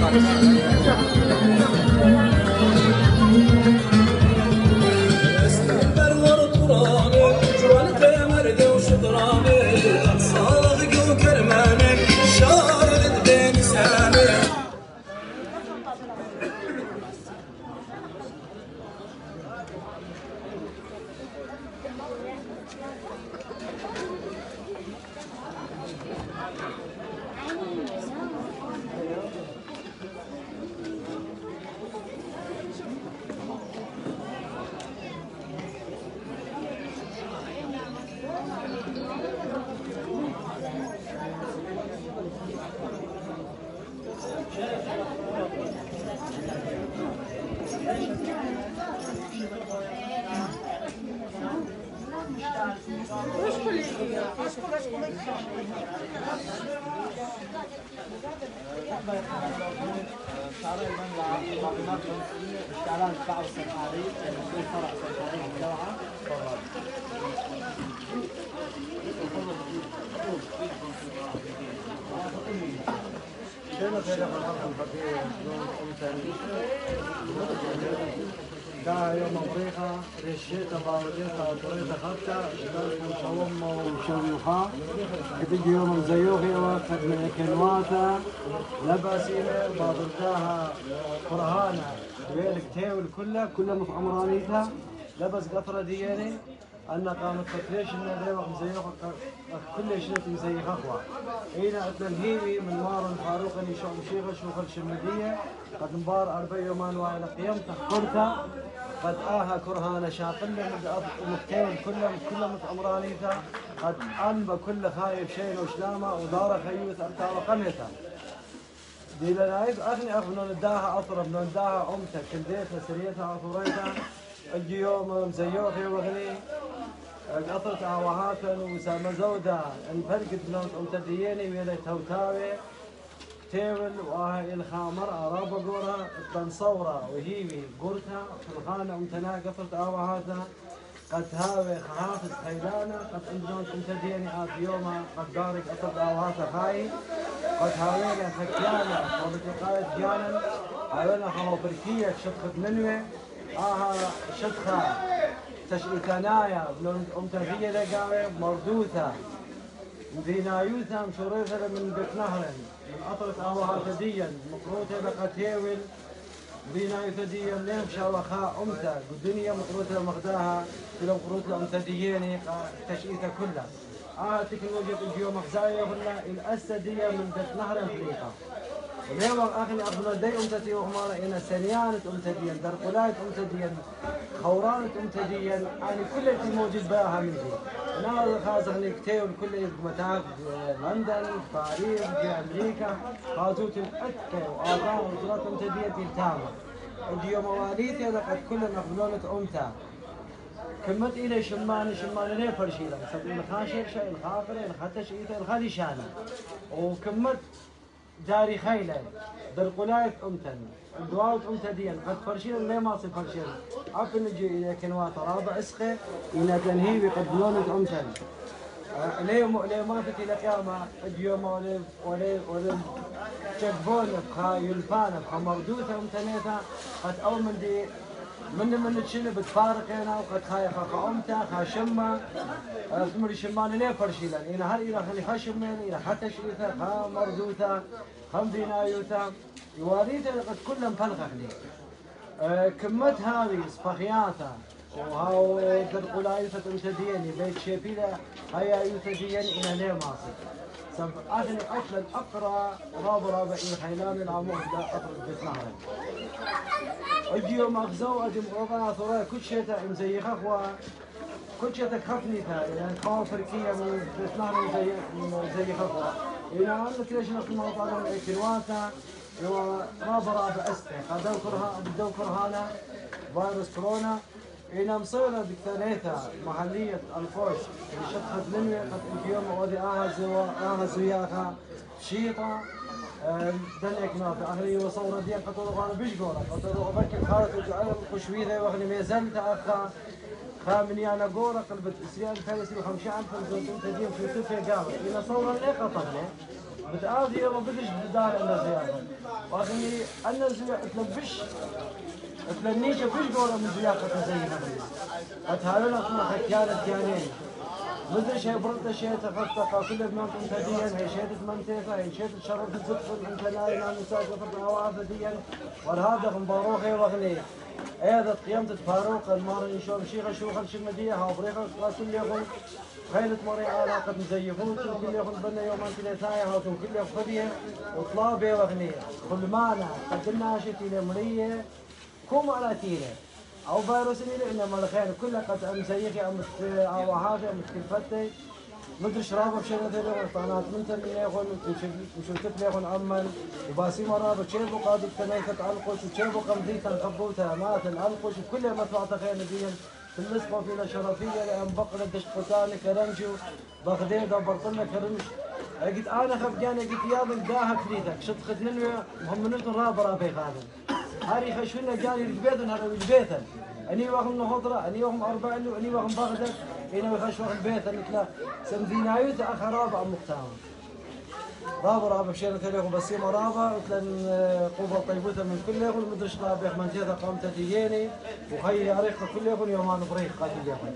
دا يوم أمريكا رشيتا باوديتا وطريتا خطا شدالكم شوما وشويوخا كتجي يوم مزيوخي وقت من كنواتا لباسينا باضرتاها قرهانا ويلك تيول كلها مفعمرانيتا لبس قطرة دياني أنا قامت فتريش إنه ذي وقت مزيوخا كل شنو مزيخ أخوة هنا أتلنهيوي من مار الفاروق اللي شو مشيغة شوخ الشمدية قد مبار 4 يومان وعلى قيمته قرتها قد آها كرهانة شاقلة مكتين كلها متعمرانيتا قد أنبا كل خايف شين وشلامة ودارة خيوث أبتار قميتا دي لنايد أغني أغنون الداها أطرب نون داها أمتك كنديتها سريتها عطوريتها الجي يوم مزيوخي وغني قطرت عواهاتا وسامزودا الفرقت نون أمتدييني ويلي توتاوي تيول وهاي الخامر عرابة قورها تنصورة وهيوي قرتها في الخانة أمتنا قطرت عواهاتا قد هاوي خحافظ خيلانا قد عندنا أمتديني آت يوما قد دارك قطرت عواهاتا خاي قد هاوينا خكيانا وبتقاية جانا هاوينا خموبركية شدخت منوي شدخة تشئتنايا بلون أمتدية لقاوي مردوثة مدينايوثا مشوريثة من بيت نهرن من أطرت أهوها ديا مقروطة بقتيول مدينايوثا ديا نمشى وخاء أمتا الدنيا مقروطة مغداها في مقروطة أمتا دياني تشئيثة كلها تكنولوجيا اليوم مخزايا ولا الأسة ديا من بيت نهرن فريقة اليوم أخني أخذنا دي أمتدي وهمارا إنا سريانة أمتديا درقلاية أمتديا خورانة أمتديا يعني كل اللي موجود بها من دي أنا خازغني كتير كل متاعب لندن باريس في أمريكا خازوت الأكة وآباء وزارات أمتديا تلتامة اليوم مواليتي هذا قد كلنا أخذنا أمتا كمت إلى شمان ليه فرشيلة سبيل الخاشر شيء الخافر الختش إيته الخالي شانة وكمت داري خيلة درقلاية أمتن الدواوت أمتدين قد فرشين ليه ما صير فرشين عفن نجي إلى كنوات رابع إسقى إلى تنهيبي قد بلونة أمتن ليه ما فتي لقيامة اليوم ولا تشبون بخا يلفان بخا مردوثة أمتنيتها قد أو من دي من تشنو بتفارقنا وقد خاي خا أمتا خا شمة ثمر شمان ليه فرشيلا إلى هل إلى خلي خشمين إلى حتى شريثة خا مردوثة خم دينايوثة يواريثة قد كلهم فلخ لي كمت هذه صفخياتا وهاو درقلايثة أمتديني بيت شيبيلة هيا يوثديين إلى ليه ماصي سب أغني أفضل أقرأ رابع إلى خيلان العمود لا أطرد بيت نهر أجيو مغزو أجي مغربنا ثراء كل شيء مزيخ أخوة كل شيء تخفني ثا يعني قوة فريقية من بيت نهر مزيخ أخوة إلى أن كلش نقل موطانا من إكلواتا رابع أسته بدو كرهانا فيروس كورونا إلى مصيرة دكتوريثا محلية القوش اللي شطخت مني قد اليوم وذي أهز وياها شيطة دنيك نافع أهلي وصورة ديال قطور غانا بيشقورة قطور أبكي خالت وجعل القشويذة وأغني ميزلت أخا خامني أنا قورة قلبت إسرائيل فارسي وخمشان فلزوتون تدين في توفي قامت إلى صورة ليه قطرني بتعادي يلا بدش بدار أنا زيادة وأخني أنا زيادة تلبش تلنيش بيش قولة من زيادة زينا أتهالنا كنا حكيانة كيانين مدري شيء برد شيء تفتق كل ما كنت ديا هي شيء تمنتيفه هي شيء تشرف تدخل انت نايم عن مساجد العواف ديا وهذا مباروخي وغنيه هذا قيمة فاروق المار يشوف شيخ شوخ الشمدية ها بريخة كل يوم خيلة مري علاقة مزيفون كل يوم بنا يوم انت ثايا ها كل يوم خذيه وطلابه وغنيه كل مانا قدمنا شتي لمريه كوم على تيله أو فيروس اللي إنما الخير كله قد أمسيخي أو هذا متكلفتي مدري شرابه بشيء ذي طانات من تبي ياخذ وشوفت لي ياخذ عمل وباسي مرابط شيء بقاد التنايكت علقوش وشيء بقمديت الخبوتها مات العلقوش وكلها مطلعت خير ديا في النسبة في شرفية لأن بقرة دش قتاني كرنجو بغديدة برطلنا كرنج قلت أنا خفقاني قلت يا ضل داها كليتك شط خدنني هم منوتن رابي خادم هاري خشونا جاني البيت هذا البيت اني واخم خضره اني واخم اربع له اني واخم بغداد اني وخش واخم بيت مثل سمدينايوت اخر رابع مقتام رابع بشير تليهم بسيم رابع مثل قوه طيبوته من كل يوم مدرش طابخ من جهه قامت تجيني وخي اريق كل يوم يومان بريق قاتل يا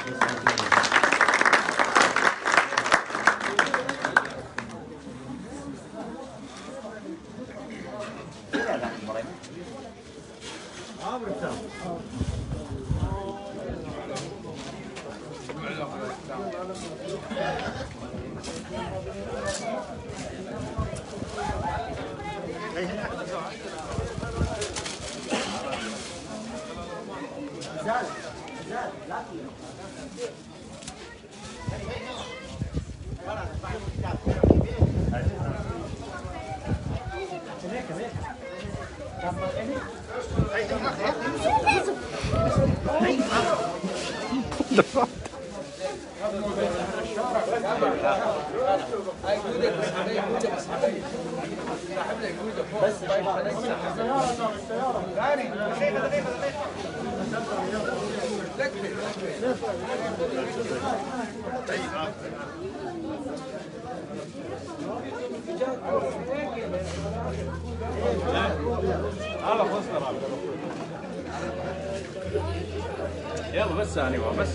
يلا بس ثاني بس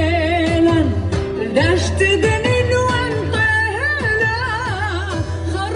دشت دنين وانطينا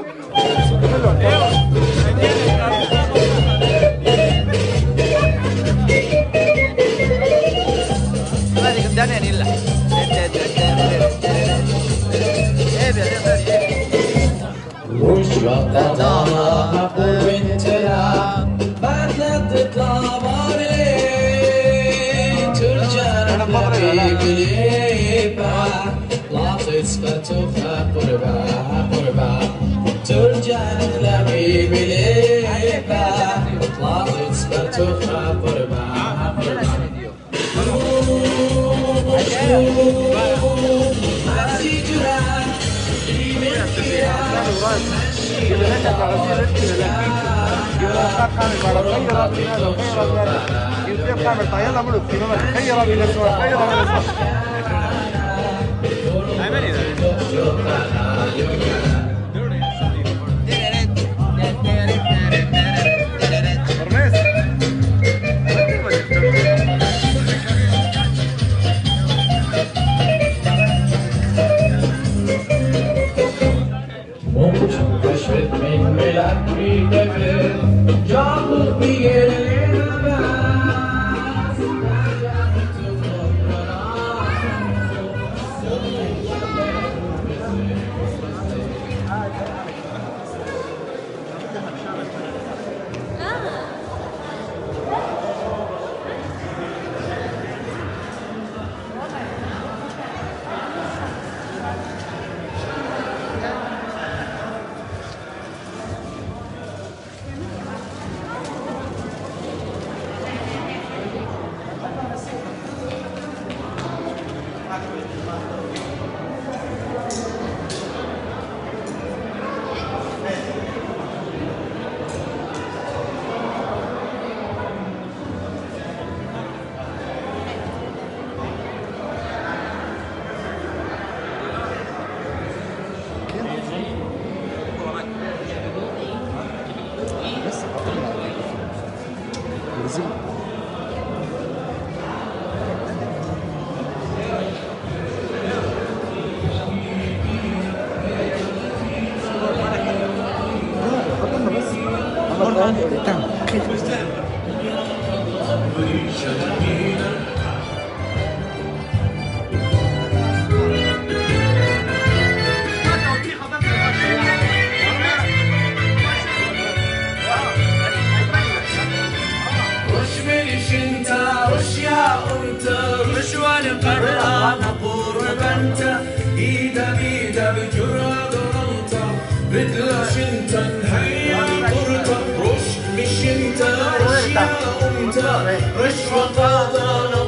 رش وقاضى